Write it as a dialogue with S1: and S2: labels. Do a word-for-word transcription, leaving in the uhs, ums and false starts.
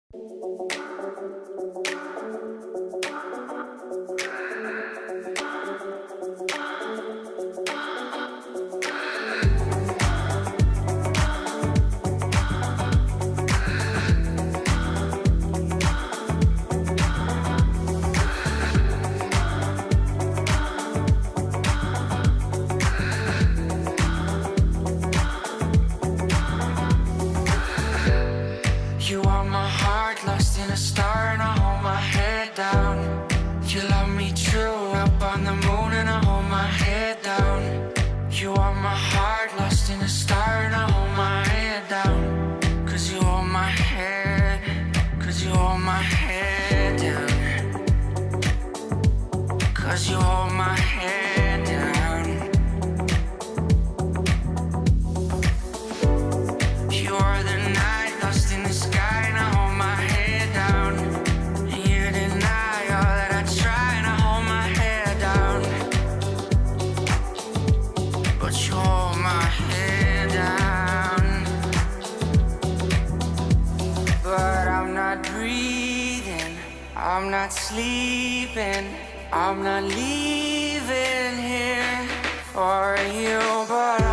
S1: You are my heart, lost in a star, and I hold my head down. You love me true, up on the moon, and I hold my head down. You are my heart, lost in a star, and I hold my head down. Cause you hold my head, cause you hold my head down. Cause you hold my head down. You are the night, lost in the sky, and I hold my head down. And you deny all that I try, and I hold my head down. But you hold my head down. But I'm not breathing, I'm not sleeping, I'm not leaving here for you. But